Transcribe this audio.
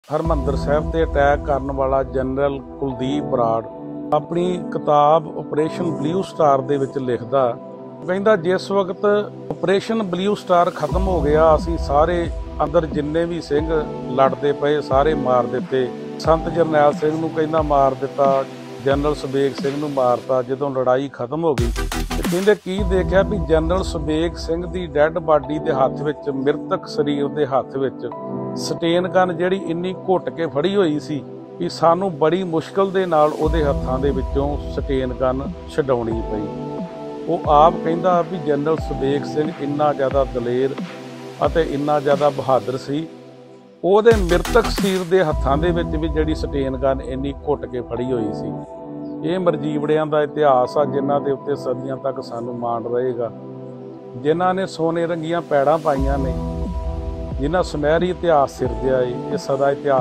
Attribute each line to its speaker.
Speaker 1: ਹਰਿਮੰਦਰ ਸਾਹਿਬ ਤੇ ਅਟੈਕ ਕਰਨ ਵਾਲਾ ਜਨਰਲ ਕੁਲਦੀਪ ਬਰਾੜ ਆਪਣੀ ਕਿਤਾਬ ਆਪਰੇਸ਼ਨ ਬਲੂ ਸਟਾਰ ਦੇ ਵਿੱਚ ਲਿਖਦਾ, ਕਹਿੰਦਾ ਜਿਸ ਵਕਤ ਆਪਰੇਸ਼ਨ ਬਲੂ ਸਟਾਰ ਖਤਮ ਹੋ ਗਿਆ, ਅਸੀਂ ਸਾਰੇ ਅੰਦਰ ਜਿੰਨੇ ਵੀ ਸਿੰਘ ਲੜਦੇ ਪਏ ਸਾਰੇ ਮਾਰ ਦਿੱਤੇ। ਸੰਤ ਜਰਨੈਲ ਸਿੰਘ ਨੂੰ ਕਹਿੰਦਾ ਮਾਰ ਦਿੱਤਾ, ਜਨਰਲ ਸਬੇਗ ਸਿੰਘ ਨੂੰ ਮਾਰਤਾ। ਜਦੋਂ ਲੜਾਈ ਖਤਮ ਹੋ ਗਈ ਤੇ ਕਹਿੰਦੇ ਕੀ ਦੇਖਿਆ ਵੀ ਜਨਰਲ ਸਬੇਗ ਸਿੰਘ ਦੀ ਡੈੱਡ ਬਾਡੀ ਦੇ ਹੱਥ ਵਿੱਚ, ਮ੍ਰਿਤਕ ਸਰੀਰ ਦੇ ਹੱਥ ਵਿੱਚ ਸਟੇਨ ਗਨ ਜਿਹੜੀ ਇੰਨੀ ਘੁੱਟ ਕੇ ਫੜੀ ਹੋਈ ਸੀ ਵੀ ਸਾਨੂੰ ਬੜੀ ਮੁਸ਼ਕਲ ਦੇ ਨਾਲ ਉਹਦੇ ਹੱਥਾਂ ਦੇ ਵਿੱਚੋਂ ਸਟੇਨ ਗਨ ਛਡਾਉਣੀ ਪਈ। ਉਹ ਆਪ ਕਹਿੰਦਾ ਵੀ ਜਨਰਲ ਸਬੇਗ ਸਿੰਘ ਇੰਨਾ ਜ਼ਿਆਦਾ ਦਲੇਰ ਅਤੇ ਇੰਨਾ ਜ਼ਿਆਦਾ ਬਹਾਦਰ ਸੀ, ਉਹਦੇ ਮ੍ਰਿਤਕ ਸਰੀਰ ਦੇ ਹੱਥਾਂ ਦੇ ਵਿੱਚ ਵੀ ਜਿਹੜੀ ਸਟੇਨ ਗਨ ਇੰਨੀ ਘੁੱਟ ਕੇ ਫੜੀ ਹੋਈ ਸੀ। ਇਹ ਮਰਜੀਵੜਿਆਂ ਦਾ ਇਤਿਹਾਸ ਆ ਜਿਨ੍ਹਾਂ ਦੇ ਉੱਤੇ ਸਦੀਆਂ ਤੱਕ ਸਾਨੂੰ ਮਾਣ ਰਹੇਗਾ, ਜਿਨ੍ਹਾਂ ਨੇ ਸੋਨੇ ਰੰਗੀਆਂ ਪੈੜਾਂ ਪਾਈਆਂ ਨੇ, ਜਿਨ੍ਹਾਂ ਸੁਨਹਿਰੀ ਇਤਿਹਾਸ ਸਿਰਜਿਆ ਏ। ਇਹ ਸਦਾ ਇਤਿਹਾਸ